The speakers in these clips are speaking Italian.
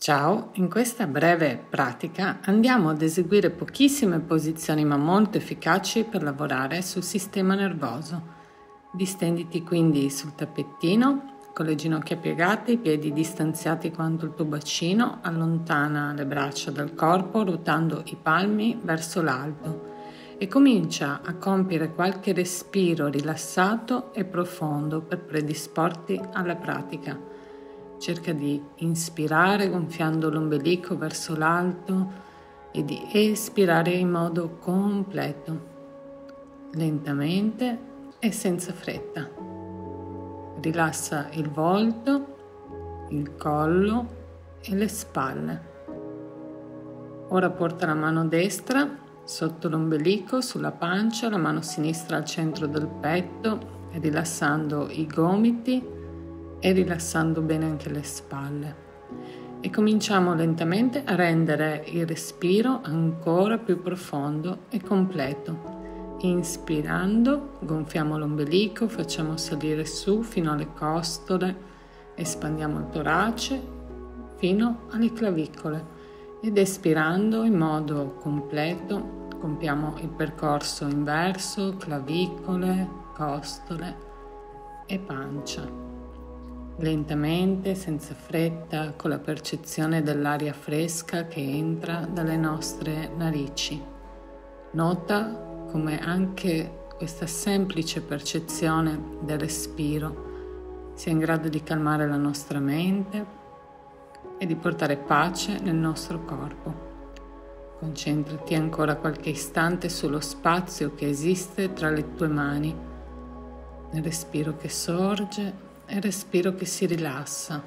Ciao, in questa breve pratica andiamo ad eseguire pochissime posizioni ma molto efficaci per lavorare sul sistema nervoso. Distenditi quindi sul tappettino, con le ginocchia piegate, i piedi distanziati quanto il tuo bacino, allontana le braccia dal corpo ruotando i palmi verso l'alto e comincia a compiere qualche respiro rilassato e profondo per predisporti alla pratica. Cerca di inspirare gonfiando l'ombelico verso l'alto e di espirare in modo completo, lentamente e senza fretta. Rilassa il volto, il collo e le spalle. Ora porta la mano destra sotto l'ombelico, sulla pancia, la mano sinistra al centro del petto, rilassando i gomiti e rilassando bene anche le spalle. E cominciamo lentamente a rendere il respiro ancora più profondo e completo. Inspirando, gonfiamo l'ombelico, facciamo salire su fino alle costole, espandiamo il torace fino alle clavicole ed espirando in modo completo compiamo il percorso inverso, clavicole, costole e pancia. Lentamente, senza fretta, con la percezione dell'aria fresca che entra dalle nostre narici. Nota come anche questa semplice percezione del respiro sia in grado di calmare la nostra mente e di portare pace nel nostro corpo. Concentrati ancora qualche istante sullo spazio che esiste tra le tue mani, nel respiro che sorge e il respiro che si rilassa.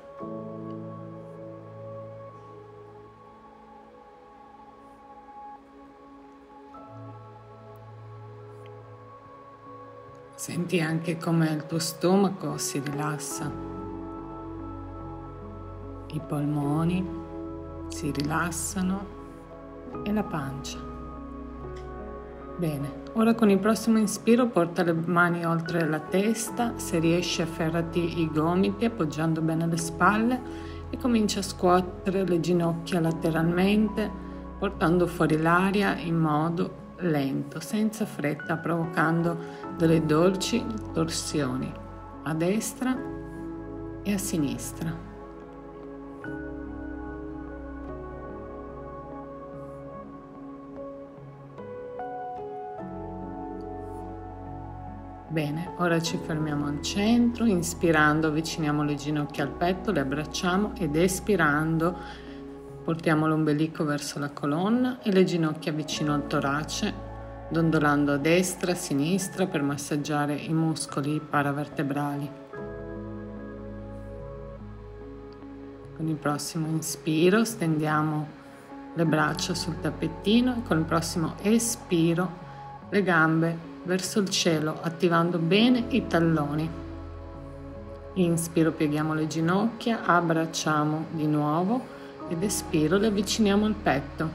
Senti anche come il tuo stomaco si rilassa, i polmoni si rilassano e la pancia. Bene, ora con il prossimo inspiro porta le mani oltre la testa, se riesci afferrati i gomiti appoggiando bene le spalle e comincia a scuotere le ginocchia lateralmente portando fuori l'aria in modo lento, senza fretta, provocando delle dolci torsioni a destra e a sinistra. Bene, ora ci fermiamo al centro, inspirando avviciniamo le ginocchia al petto, le abbracciamo ed espirando portiamo l'ombelico verso la colonna e le ginocchia vicino al torace, dondolando a destra, a sinistra per massaggiare i muscoli paravertebrali. Con il prossimo inspiro stendiamo le braccia sul tappettino e con il prossimo espiro le gambe verso il cielo, attivando bene i talloni. Inspiro, pieghiamo le ginocchia, abbracciamo di nuovo ed espiro, le avviciniamo al petto.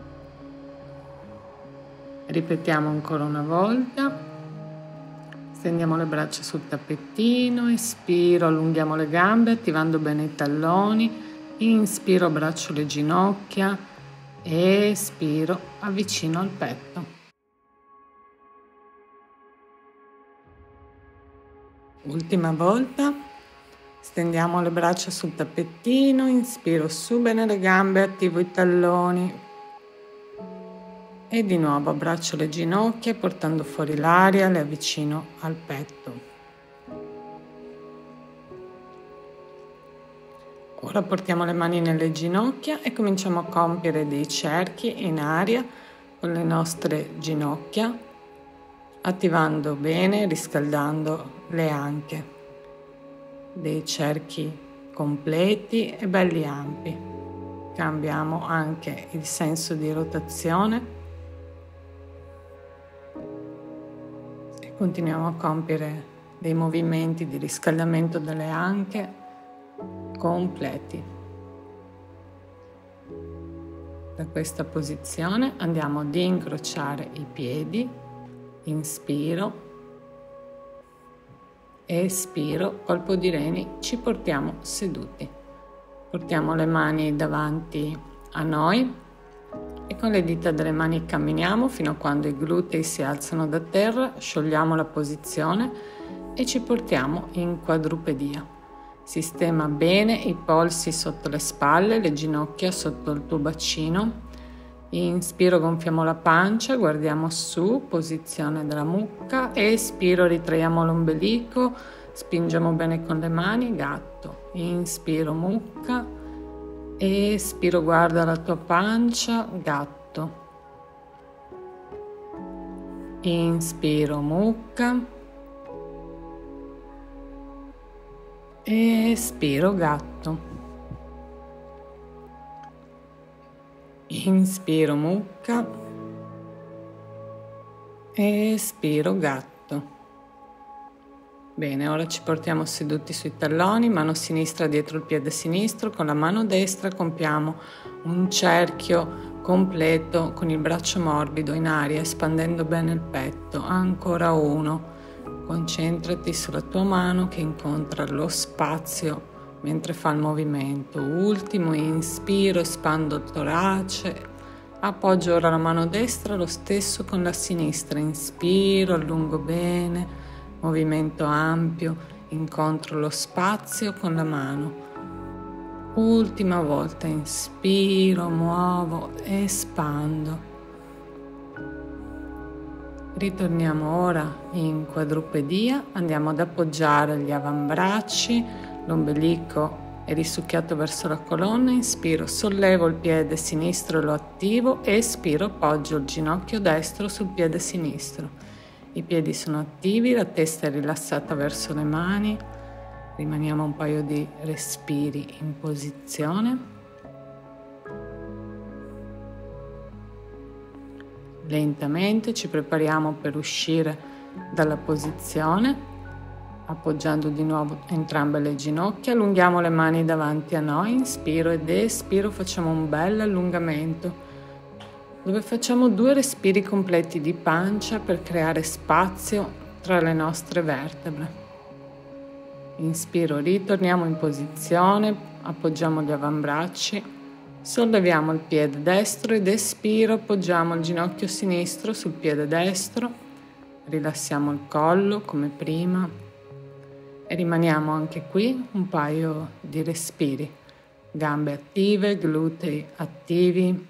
Ripetiamo ancora una volta. Stendiamo le braccia sul tappettino, espiro, allunghiamo le gambe, attivando bene i talloni. Inspiro, abbraccio le ginocchia, espiro, avvicino al petto. Ultima volta, stendiamo le braccia sul tappettino, inspiro su bene le gambe, attivo i talloni e di nuovo abbraccio le ginocchia portando fuori l'aria, le avvicino al petto. Ora portiamo le mani nelle ginocchia e cominciamo a compiere dei cerchi in aria con le nostre ginocchia, attivando bene, riscaldando le anche, dei cerchi completi e belli ampi. Cambiamo anche il senso di rotazione e continuiamo a compiere dei movimenti di riscaldamento delle anche completi. Da questa posizione andiamo ad incrociare i piedi. Inspiro, espiro, colpo di reni, ci portiamo seduti. Portiamo le mani davanti a noi e con le dita delle mani camminiamo fino a quando i glutei si alzano da terra, sciogliamo la posizione e ci portiamo in quadrupedia. Sistema bene i polsi sotto le spalle, le ginocchia sotto il tuo bacino. Inspiro, gonfiamo la pancia, guardiamo su, posizione della mucca. Espiro, ritraiamo l'ombelico, spingiamo bene con le mani, gatto. Inspiro, mucca. Espiro, guarda la tua pancia, gatto. Inspiro, mucca. Espiro, gatto. Inspiro, mucca. Espiro, gatto. Bene, ora ci portiamo seduti sui talloni, mano sinistra dietro il piede sinistro, con la mano destra compiamo un cerchio completo con il braccio morbido in aria, espandendo bene il petto. Ancora uno. Concentrati sulla tua mano che incontra lo spazio mentre fa il movimento. Ultimo, inspiro, espando il torace, appoggio ora la mano destra, lo stesso con la sinistra, inspiro, allungo bene, movimento ampio, incontro lo spazio con la mano. Ultima volta, inspiro, muovo, espando. Ritorniamo ora in quadrupedia, andiamo ad appoggiare gli avambracci, l'ombelico è risucchiato verso la colonna, inspiro, sollevo il piede sinistro e lo attivo, espiro, appoggio il ginocchio destro sul piede sinistro. I piedi sono attivi, la testa è rilassata verso le mani, rimaniamo un paio di respiri in posizione. Lentamente ci prepariamo per uscire dalla posizione, appoggiando di nuovo entrambe le ginocchia, allunghiamo le mani davanti a noi, inspiro ed espiro, facciamo un bel allungamento, dove facciamo 2 respiri completi di pancia per creare spazio tra le nostre vertebre. Inspiro, ritorniamo in posizione, appoggiamo gli avambracci, solleviamo il piede destro ed espiro, appoggiamo il ginocchio sinistro sul piede destro, rilassiamo il collo come prima e rimaniamo anche qui un paio di respiri. Gambe attive, glutei attivi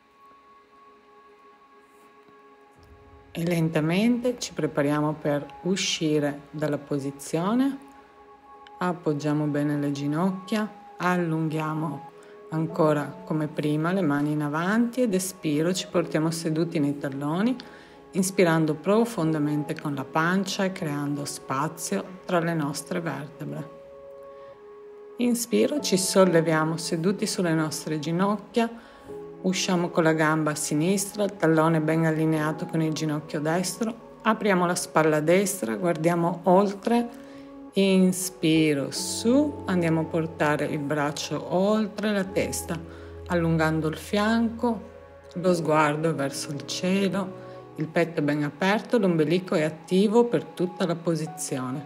e lentamente ci prepariamo per uscire dalla posizione. Appoggiamo bene le ginocchia, allunghiamo ancora come prima le mani in avanti ed espiro, ci portiamo seduti nei talloni, inspirando profondamente con la pancia e creando spazio tra le nostre vertebre. Inspiro, ci solleviamo seduti sulle nostre ginocchia, usciamo con la gamba sinistra, il tallone ben allineato con il ginocchio destro, apriamo la spalla destra, guardiamo oltre. Inspiro su, andiamo a portare il braccio oltre la testa, allungando il fianco, lo sguardo verso il cielo, il petto è ben aperto, l'ombelico è attivo per tutta la posizione.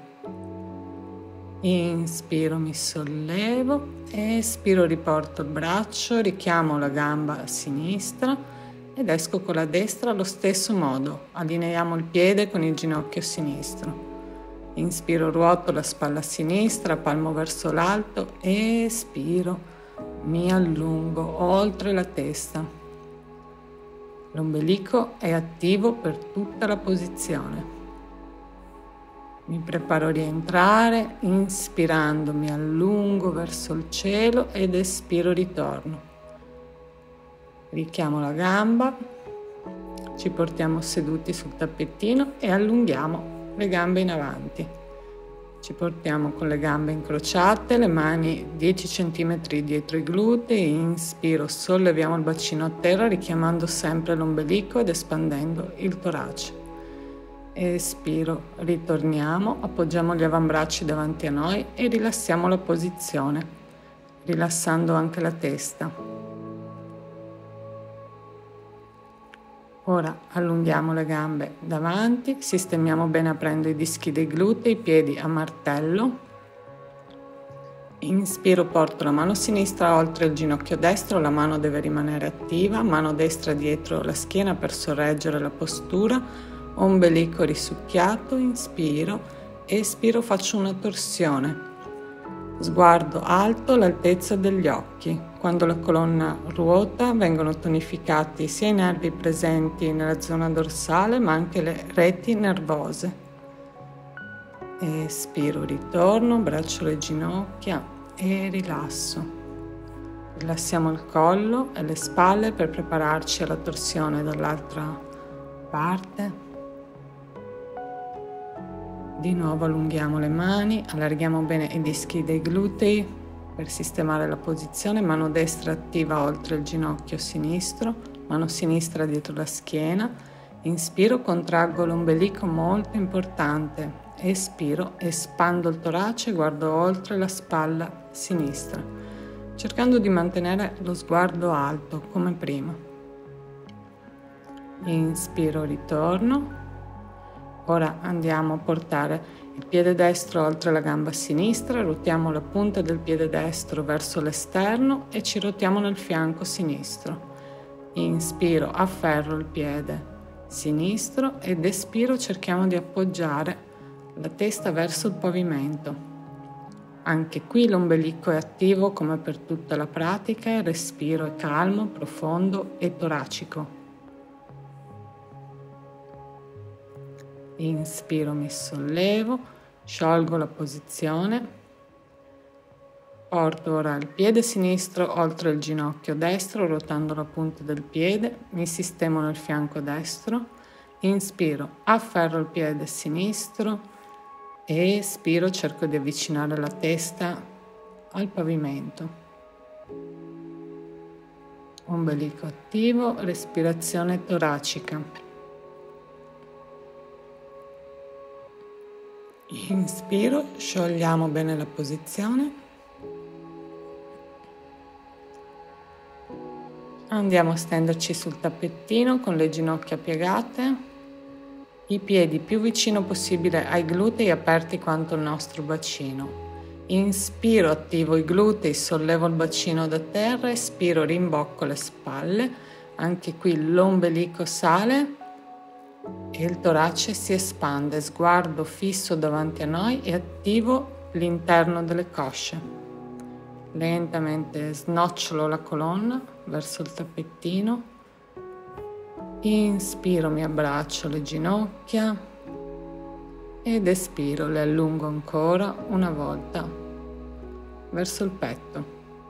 Inspiro, mi sollevo, espiro, riporto il braccio, richiamo la gamba a sinistra ed esco con la destra allo stesso modo, allineiamo il piede con il ginocchio sinistro. Inspiro, ruoto la spalla sinistra, palmo verso l'alto, espiro, mi allungo oltre la testa. L'ombelico è attivo per tutta la posizione. Mi preparo a rientrare, inspirando mi allungo verso il cielo ed espiro, ritorno. Richiamo la gamba, ci portiamo seduti sul tappettino e allunghiamo le gambe in avanti. Ci portiamo con le gambe incrociate, le mani 10 cm dietro i glutei, inspiro, solleviamo il bacino a terra richiamando sempre l'ombelico ed espandendo il torace. Espiro, ritorniamo, appoggiamo gli avambracci davanti a noi e rilassiamo la posizione, rilassando anche la testa. Ora allunghiamo le gambe davanti, sistemiamo bene aprendo i dischi dei glutei, i piedi a martello. Inspiro, porto la mano sinistra oltre il ginocchio destro, la mano deve rimanere attiva, mano destra dietro la schiena per sorreggere la postura, ombelico risucchiato, inspiro, espiro, faccio una torsione. Sguardo alto all'altezza degli occhi. Quando la colonna ruota vengono tonificati sia i nervi presenti nella zona dorsale ma anche le reti nervose. Espiro, ritorno, braccio le ginocchia e rilasso. Rilassiamo il collo e le spalle per prepararci alla torsione dall'altra parte. Di nuovo allunghiamo le mani, allarghiamo bene i dischi dei glutei per sistemare la posizione, mano destra attiva oltre il ginocchio sinistro, mano sinistra dietro la schiena. Inspiro, contraggo l'ombelico, molto importante. Espiro, espando il torace, guardo oltre la spalla sinistra, cercando di mantenere lo sguardo alto come prima. Inspiro, ritorno. Ora andiamo a portare il piede destro oltre la gamba sinistra, ruotiamo la punta del piede destro verso l'esterno e ci ruotiamo nel fianco sinistro. Inspiro, afferro il piede sinistro ed espiro, cerchiamo di appoggiare la testa verso il pavimento. Anche qui l'ombelico è attivo come per tutta la pratica, il respiro è calmo, profondo e toracico. Inspiro, mi sollevo, sciolgo la posizione, porto ora il piede sinistro oltre il ginocchio destro, ruotando la punta del piede, mi sistemo nel fianco destro, inspiro, afferro il piede sinistro e espiro, cerco di avvicinare la testa al pavimento. Ombelico attivo, respirazione toracica. Inspiro, sciogliamo bene la posizione. Andiamo a stenderci sul tappettino con le ginocchia piegate, i piedi più vicino possibile ai glutei, aperti quanto il nostro bacino. Inspiro, attivo i glutei, sollevo il bacino da terra, espiro, rimbocco le spalle. Anche qui l'ombelico sale e il torace si espande, sguardo fisso davanti a noi e attivo l'interno delle cosce. Lentamente snocciolo la colonna verso il tappettino. Inspiro, mi abbraccio le ginocchia ed espiro, le allungo ancora una volta verso il petto.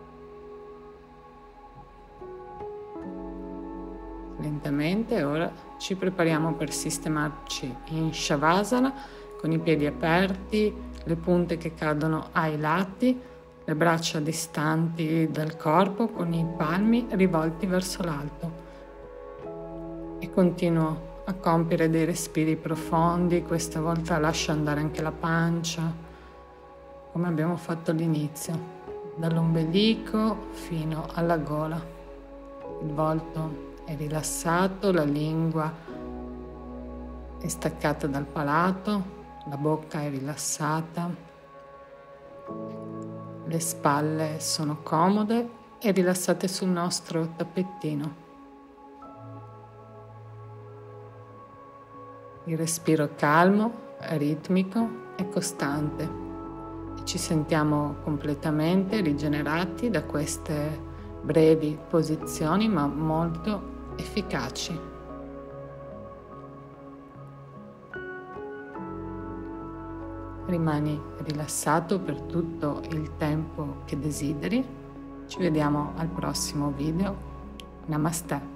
Lentamente ora ci prepariamo per sistemarci in Shavasana con i piedi aperti, le punte che cadono ai lati, le braccia distanti dal corpo con i palmi rivolti verso l'alto. E continuo a compiere dei respiri profondi, questa volta lascio andare anche la pancia, come abbiamo fatto all'inizio, dall'ombelico fino alla gola. Il volto è rilassato, la lingua è staccata dal palato, la bocca è rilassata, le spalle sono comode e rilassate sul nostro tappettino. Il respiro è calmo, ritmico e costante e ci sentiamo completamente rigenerati da queste brevi posizioni ma molto efficaci. Rimani rilassato per tutto il tempo che desideri. Ci vediamo al prossimo video. Namaste.